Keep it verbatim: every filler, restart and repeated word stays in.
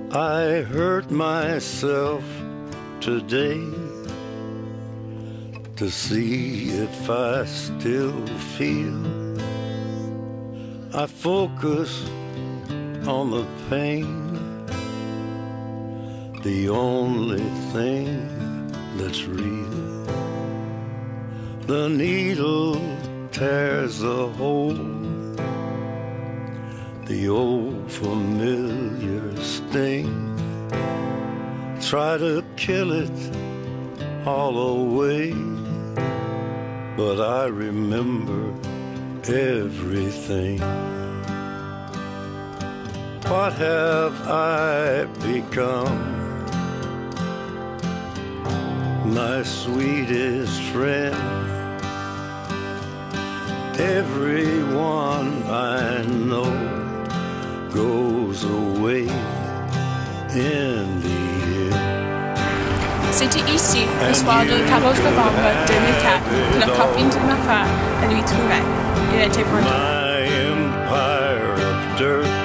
I hurt myself today to see if I still feel. I focus on the pain, the only thing that's real. The needle tears a hole, the old familiar sting. Try to kill it all away, but I remember everything. What have I become? My sweetest friend. Everyone I know goes away in the end. C'était ici, le soir du quatorze novembre deux mille quatre, que la copine de ma frère lui trouvait. Il était pendu. My empire of dirt